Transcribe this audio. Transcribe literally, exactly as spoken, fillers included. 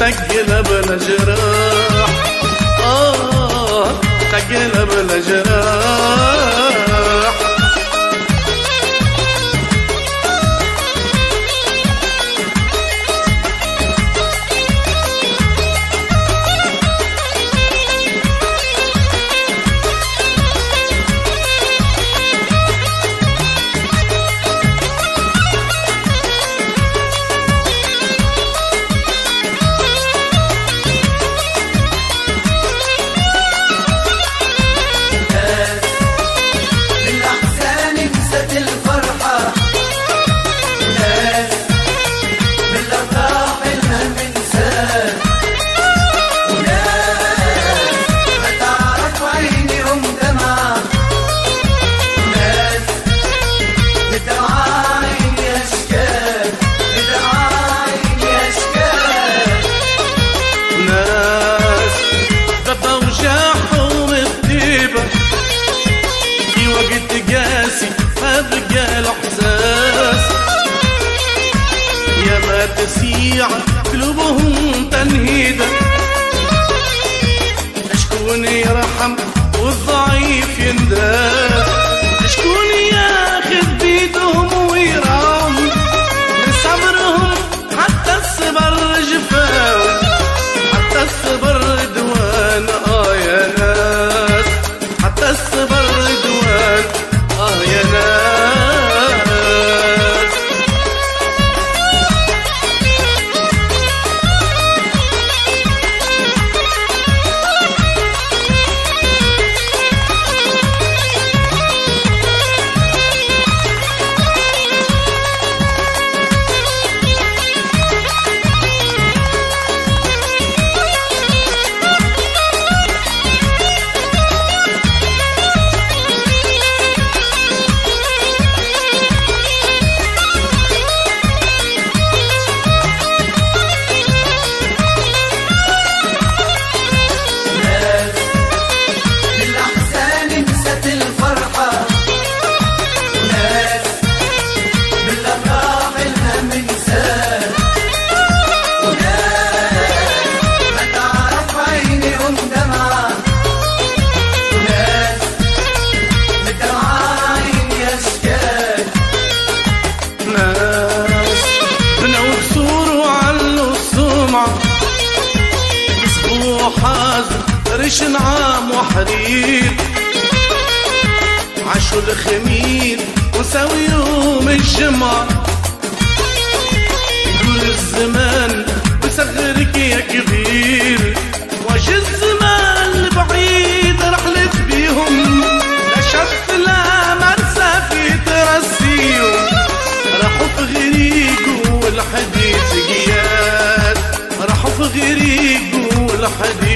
تقلب الجراح، آه تقلب الجراح. تسيع قلوبهم تنهيدا، شكون يرحم والضعيف ينداس، شكون ياخذ بيدهم ويراهم من صبرهم حتى الصبر جفاهم، حتى الصبر دوان. آه يا ناس حتى الصبر دوان، آه يا ناس. ريش نعام وحرير عاشوا الخميل وساوي يوم الجمعة، يقول الزمان بصغرك يا كبير، واجي الزمان البعيد رحلت بيهم، لا شف لا مرسى في ترسيهم، راحوا في غريق والحديث قياد، راحوا في غريق والحديث